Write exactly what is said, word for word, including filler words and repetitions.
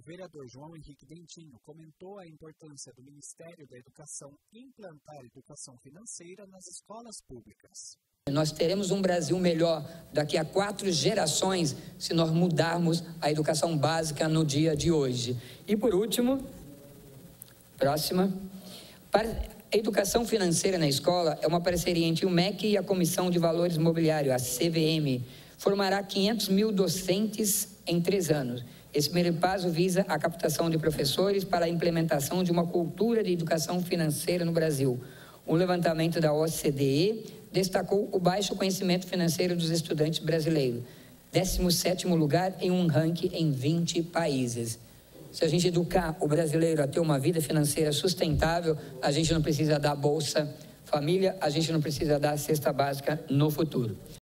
vereador João Henrique Dentinho comentou a importância do Ministério da Educação implantar educação financeira nas escolas públicas. Nós teremos um Brasil melhor daqui a quatro gerações se nós mudarmos a educação básica no dia de hoje. E por último, próxima, para a educação financeira na escola é uma parceria entre o M E C e a Comissão de Valores Mobiliários, a C V M. Formará quinhentos mil docentes em três anos. Esse primeiro passo visa a captação de professores para a implementação de uma cultura de educação financeira no Brasil. Um levantamento da O C D E destacou o baixo conhecimento financeiro dos estudantes brasileiros. décimo sétimo lugar em um ranking em vinte países. Se a gente educar o brasileiro a ter uma vida financeira sustentável, a gente não precisa dar Bolsa Família, a gente não precisa dar cesta básica no futuro.